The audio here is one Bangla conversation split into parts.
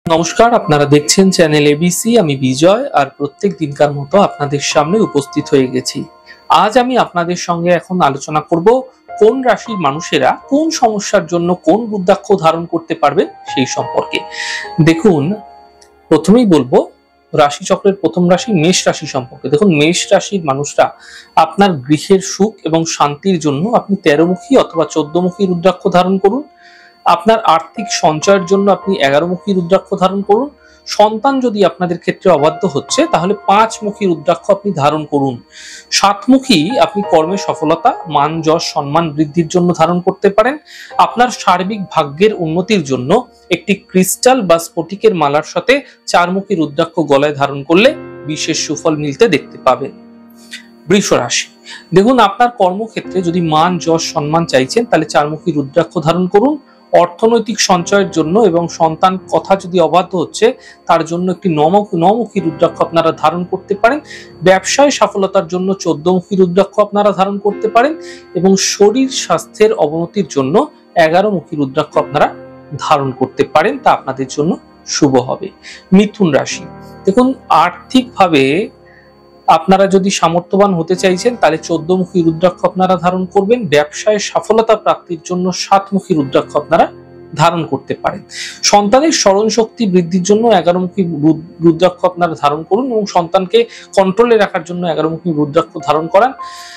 নমস্কার, আপনারা দেখছেন চ্যানেল এবিসি। আমি বিজয়, আর প্রত্যেক দিনকার মতো আপনাদের সামনে উপস্থিত হয়ে গেছি। আজ আমি আপনাদের সঙ্গে এখন আলোচনা করব কোন রাশির মানুষেরা কোন সমস্যার জন্য কোন রুদ্রাক্ষ ধারণ করতে পারবেন সেই সম্পর্কে। দেখুন, প্রথমেই বলবো রাশি চক্রের প্রথম রাশি মেষ রাশি সম্পর্কে। দেখুন, মেষ রাশির মানুষরা আপনার গৃহের সুখ এবং শান্তির জন্য আপনি 13মুখী অথবা 14মুখী রুদ্রাক্ষ ধারণ করুন। আপনার আর্থিক সঞ্চয়ের জন্য আপনি 11মুখী রুদ্রাক্ষ ধারণ করুন। সন্তান যদি আপনাদের ক্ষেত্রে অবাধ্য হচ্ছে তাহলে 5মুখী রুদ্রাক্ষ আপনি ধারণ করুন। 7মুখী আপনি কর্মে সফলতা, মান, যশ, সম্মান বৃদ্ধির জন্য ধারণ করতে পারেন। আপনার সার্বিক ভাগ্যের উন্নতির জন্য একটি ক্রিস্টাল বা স্ফটিকের মালার সাথে 4মুখী রুদ্রাক্ষ গলায় ধারণ করলে বিশেষ সুফল মিলতে দেখতে পাবেন। বৃষ রাশি, দেখুন আপনার কর্মক্ষেত্রে যদি মান, যশ, সম্মান চাইছেন তাহলে 4মুখী রুদ্রাক্ষ ধারণ করুন। অর্থনৈতিক সঞ্চয়ের জন্য এবং সন্তান কথা যদি অবাধ্য হচ্ছে তার জন্য একটি নমুখী রুদ্রাক্ষ আপনারা ধারণ করতে পারেন। ব্যবসায় সফলতার জন্য 14মুখী রুদ্রাক্ষ আপনারা ধারণ করতে পারেন এবং শরীর স্বাস্থ্যের অবনতির জন্য 11মুখী রুদ্রাক্ষ আপনারা ধারণ করতে পারেন, তা আপনাদের জন্য শুভ হবে। মিথুন রাশি, দেখুন আর্থিকভাবে আপনারা যদি সামর্থ্যবান হতে চাইছেন তাহলে 14মুখী রুদ্রাক্ষ আপনারা ধারণ করবেন। ব্যবসায় সফলতা প্রাপ্তির জন্য 7মুখী রুদ্রাক্ষ আপনারা ধারণ করতে পারেন। সন্তানের স্মরণ শক্তি বৃদ্ধির জন্য 11মুখী রুদ্রাক্ষ আপনারা ধারণ করুন এবং সন্তানকে কন্ট্রোলে রাখার জন্য 11মুখী রুদ্রাক্ষ ধারণ করান।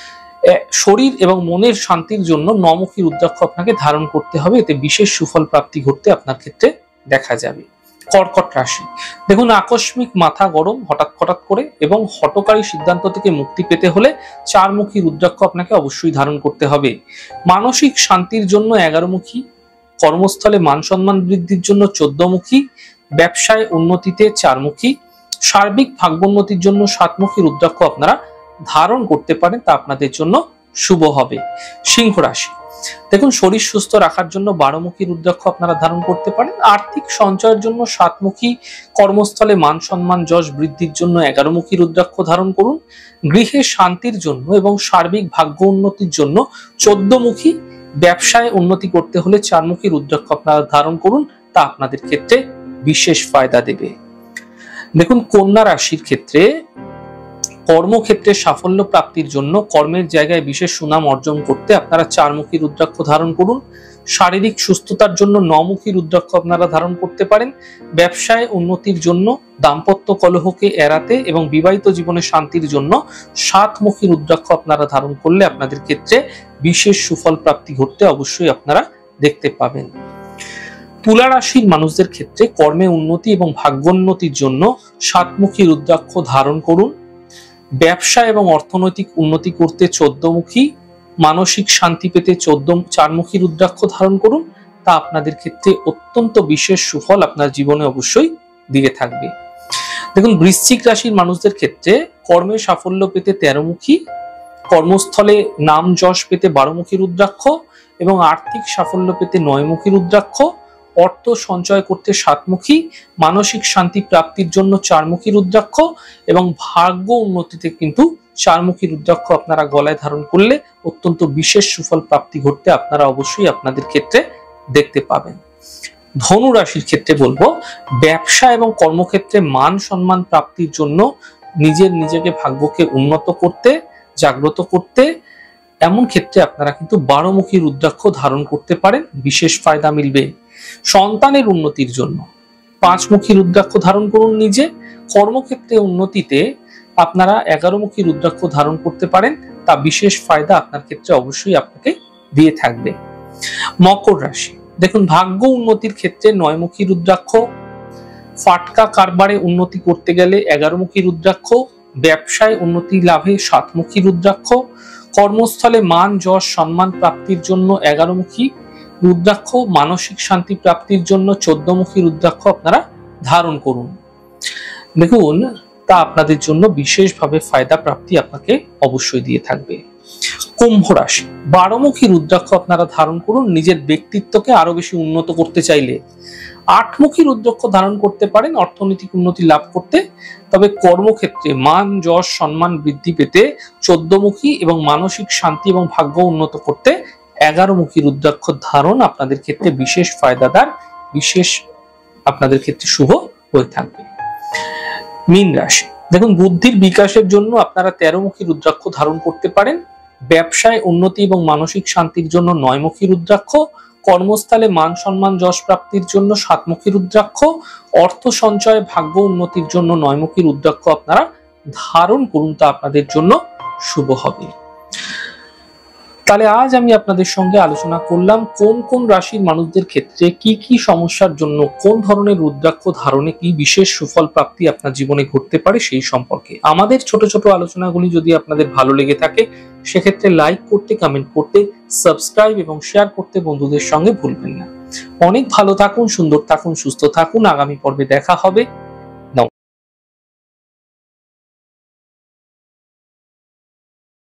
শরীর এবং মনের শান্তির জন্য 9মুখী রুদ্রাক্ষ আপনাকে ধারণ করতে হবে, এতে বিশেষ সুফল প্রাপ্তি ঘটতে আপনার ক্ষেত্রে দেখা যাবে। কর্কট রাশি, দেখুন আকস্মিক মাথা গরম হঠাৎ করে এবং হঠকারী সিদ্ধান্ত থেকে মুক্তি পেতে হলে 4মুখী রুদ্রাক্ষ আপনাকে অবশ্যই ধারণ করতে হবে। মানসিক শান্তির জন্য 11মুখী, কর্মস্থলে মান সম্মান বৃদ্ধির জন্য 14মুখী, ব্যবসায় উন্নতিতে 4মুখী, সার্বিক ভাগ্যোন্নতির জন্য 7মুখী রুদ্রাক্ষ আপনারা ধারণ করতে পারেন, তা আপনাদের জন্য শুভ হবে। সিংহ রাশি, দেখুন শরীর সুস্থ রাখার জন্য 12মুখী রুদ্রাক্ষ আপনারা ধারণ করতে পারেন। আর্থিক সঞ্চয়ের জন্য 7মুখী, কর্মস্থলে মান সম্মান যশ বৃদ্ধির জন্য 11মুখী রুদ্রাক্ষ ধারণ করুন। গৃহে শান্তির জন্য এবং সার্বিক ভাগ্য উন্নতির জন্য 14মুখী, ব্যবসায় উন্নতি করতে হলে 4মুখী রুদ্রাক্ষ আপনারা ধারণ করুন, তা আপনাদের ক্ষেত্রে বিশেষ ফায়দা দেবে। দেখুন কন্যা রাশির ক্ষেত্রে কর্মক্ষেত্রে সাফল্য প্রাপ্তির জন্য কর্মের জায়গায় বিশেষ সুনাম অর্জন করতে আপনারা 4মুখী রুদ্রাক্ষ ধারণ করুন। শারীরিক সুস্থতার জন্য 9মুখী রুদ্রাক্ষ আপনারা ধারণ করতে পারেন। ব্যবসায় উন্নতির জন্য, দাম্পত্য কলহকে এড়াতে এবং বিবাহিত জীবনে শান্তির জন্য 7মুখী রুদ্রাক্ষ আপনারা ধারণ করলে আপনাদের ক্ষেত্রে বিশেষ সুফল প্রাপ্তি ঘটতে অবশ্যই আপনারা দেখতে পাবেন। তুলা রাশির মানুষদের ক্ষেত্রে কর্মে উন্নতি এবং ভাগ্যোন্নতির জন্য 7মুখী রুদ্রাক্ষ ধারণ করুন। ব্যবসা এবং অর্থনৈতিক উন্নতি করতে 14মুখী, মানসিক শান্তি পেতে 4মুখী রুদ্রাক্ষ ধারণ করুন, তা আপনাদের ক্ষেত্রে অত্যন্ত বিশেষ সুফল আপনার জীবনে অবশ্যই দিয়ে থাকবে। দেখুন বৃশ্চিক রাশির মানুষদের ক্ষেত্রে কর্মে সাফল্য পেতে 13মুখী, কর্মস্থলে নাম যশ পেতে 12মুখী রুদ্রাক্ষ এবং আর্থিক সাফল্য পেতে 9মুখী রুদ্রাক্ষ, অর্থ সঞ্চয় করতে 7মুখী, মানসিক শান্তি প্রাপ্তির জন্য 4মুখী রুদ্রাক্ষ এবং ভাগ্য উন্নতিতে কিন্তু 4মুখী রুদ্রাক্ষ আপনারা গলায় ধারণ করলে অত্যন্ত বিশেষ সুফল প্রাপ্তি ঘটতে আপনারা অবশ্যই আপনাদের ক্ষেত্রে দেখতে পাবেন। ধনু রাশির ক্ষেত্রে বলবো ব্যবসা এবং কর্মক্ষেত্রে মান সম্মান প্রাপ্তির জন্য নিজেকে ভাগ্যকে উন্নত করতে, জাগ্রত করতে, এমন ক্ষেত্রে আপনারা কিন্তু 12মুখী রুদ্রাক্ষ ধারণ করতে পারেন, বিশেষ ফায়দা মিলবে। সন্তানের উন্নতির জন্য 5মুখী রুদ্রাক্ষ ধারণ করুন নিজে। কর্মক্ষেত্রে উন্নতিতে আপনারা 11মুখী রুদ্রাক্ষ ধারণ করতে পারেন, তা বিশেষ ফায়দা আপনার ক্ষেত্রে অবশ্যই আপনাকে দিয়ে থাকবে। মকর রাশি, দেখুন ভাগ্য উন্নতির ক্ষেত্রে 9মুখী রুদ্রাক্ষ, ফাটকা কারবারে উন্নতি করতে গেলে 11মুখী রুদ্রাক্ষ, ব্যবসায় উন্নতি লাভে 7মুখী রুদ্রাক্ষ, কর্মস্থলে মান যশ সম্মান প্রাপ্তির জন্য 11মুখী রুদ্রাক্ষ, মানসিক শান্তি প্রাপ্তির জন্য 14মুখী রুদ্রাক্ষ আপনারা ধারণ করুন। দেখুন তা আপনাদের জন্য বিশেষভাবে ফায়দা প্রাপ্তি আপনাকে অবশ্যই দিয়ে থাকবে। কুম্ভ রাশি, 12মুখী রুদ্রাক্ষ আপনারা ধারণ করুন নিজের ব্যক্তিত্বকে আরো বেশি উন্নত করতে চাইলে। 8মুখী রুদ্রাক্ষ ধারণ করতে পারেন অর্থনৈতিক উন্নতি লাভ করতে, তবে কর্মক্ষেত্রে মান যশ সম্মান বৃদ্ধি পেতে 14মুখী এবং মানসিক শান্তি এবং ভাগ্য উন্নত করতে 11মুখী রুদ্রাক্ষ ধারণ আপনাদের ক্ষেত্রে বিশেষ ফায়দাদার, বিশেষ আপনাদের ক্ষেত্রে শুভ হয়ে থাকবে। মীন রাশি, দেখুন বুদ্ধির বিকাশের জন্য আপনারা 13মুখী রুদ্রাক্ষ ধারণ করতে পারেন। ব্যবসায় উন্নতি এবং মানসিক শান্তির জন্য 9মুখী রুদ্রাক্ষ, কর্মস্থলে মান সম্মান যশ প্রাপ্তির জন্য 7মুখী রুদ্রাক্ষ, অর্থ সঞ্চয় ভাগ্য উন্নতির জন্য 9মুখী রুদ্রাক্ষ আপনারা ধারণ করুন, তা আপনাদের জন্য শুভ হবে। তাহলে আজ আমি আপনাদের সঙ্গে আলোচনা করলাম কোন কোন রাশির মানুষদের ক্ষেত্রে কি কি সমস্যার জন্য কোন ধরনের রুদ্রাক্ষ ধারণে কি বিশেষ সুফল প্রাপ্তি আপনার জীবনে ঘটতে পারে সেই সম্পর্কে। আমাদের ছোট ছোট আলোচনাগুলি যদি আপনাদের ভালো লেগে থাকে সেক্ষেত্রে লাইক করতে, কমেন্ট করতে, সাবস্ক্রাইব এবং শেয়ার করতে বন্ধুদের সঙ্গে ভুলবেন না। অনেক ভালো থাকুন, সুন্দর থাকুন, সুস্থ থাকুন। আগামী পর্বে দেখা হবে।